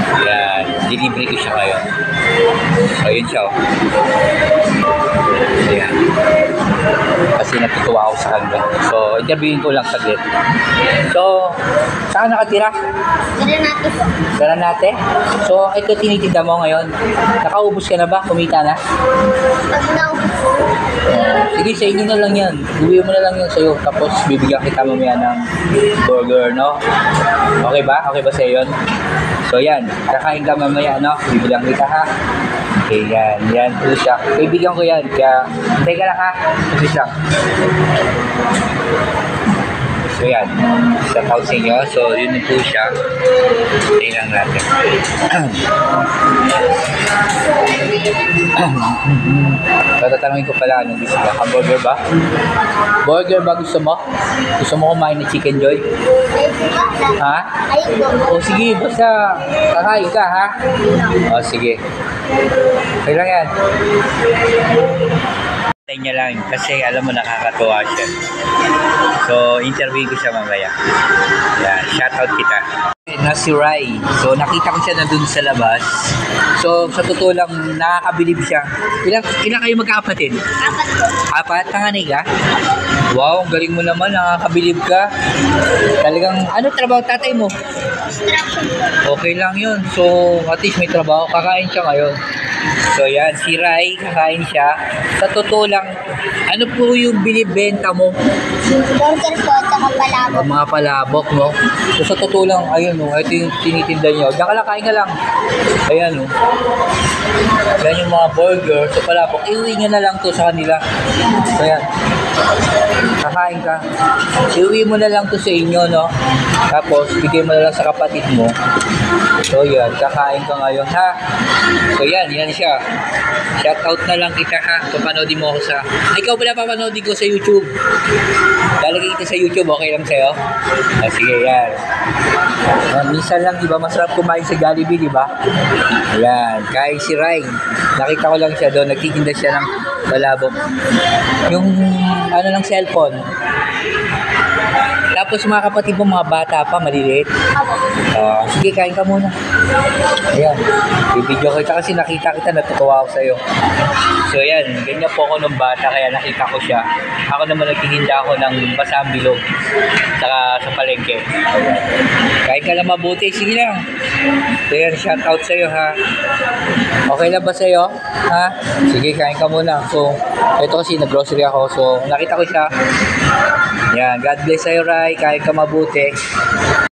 Yan, delivery ko siya ngayon. So, yun siya. Ayan. Kasi natutuwa ako sa kanya. So, interviewin ko lang saglit. So, saan nakatira? Granate po. Granate? So, ito tinitinda mo ngayon. Nakaubos ka na ba? Kumita na? Pag naubos po. Sige, sa inyo na lang yan. Uwi mo na lang yan sa'yo. Tapos, bibigyan kita mamaya ng burger, no? Okay ba? Okay ba sa'yo yun? So, yan. Kakain ka mamaya, no? Bibigyan kita, ha? Okay, yan. Yan po siya. Kaibigan ko yan. Kaya, teka lang, ha? Ito siya. So, yan. Shout out sa inyo. So, yun po siya. Tingnan natin. So, tatanungin ko pala, anong gusto mo? Hamburger ba? Burger ba gusto mo? Gusto mo kumain ng Chicken Joy? Ay po ba? Ha? Ay po. O sige, basta kakain ka, ha? O sige. Okay lang yan. Tayo niya lang kasi alam mo nakakatuwa siya. So, interview ko siya mamaya. Yan, shoutout kita. Na si Rai. So, nakita ko siya na dun sa labas. So, sa totoo lang, nakakabilib siya. Ilang kayo magkakapatid? Apat po. Apat? Panganay ka? Wow, ang galing mo naman. Nakakabilib ka. Talagang, ano trabaho tatay mo? Construction po. Okay lang yun. So, at least may trabaho. Kakain siya ngayon. So, yan. Si Rai, kakain siya. Sa totoo lang, ano po yung binibenta mo? Burger po at saka palabok. Mga palabok, no? So, sa totoo lang, ayun, no? Ito yung tinitinda niyo. Diyan ka lang, kain ka lang. Ayan, no? Yan yung mga burger. So, palabok. Iuwi niya na lang to sa kanila. So, ayan. Kakain ka. Iuwi mo na lang to sa inyo, no? Tapos, bigay mo na lang sa kapatid mo. So, yan. Kakain ka ngayon, ha? So, yan. Yan siya. Shout out na lang kita, ha? Papanoodin mo ako sa... Ikaw pala papanoodin ko sa YouTube. Lalagay kita sa YouTube. Okay lang sa'yo? Ah, sige, yan. Minsan lang, di ba? Masarap kumain sa Jollibee, di ba? Yan. Kahit si Rai. Nakita ko lang siya doon. Nagtitinda siya ng palabok. Yung ano ng cellphone. Tapos mga kapatid mo, mga bata pa, maliliit. Sige, kain ka muna. Ayan. I-video kita kasi nakita kita, natutuwa ako sa'yo. So, ayan. Ganyan po ako nung bata, kaya nakita ko siya. Ako naman nagtitinda ako ng basang bilog. Saka sa palengke. Ayan. Kain ka lang mabuti. Sige lang. So, ayan. Shout out sa'yo, ha. Okay lang ba sa'yo? Ha? Sige, kain ka muna. So, ito kasi nag-grocery ako. So, nakita ko siya. Yan. God bless sa'yo, Rai. Kain ka mabuti.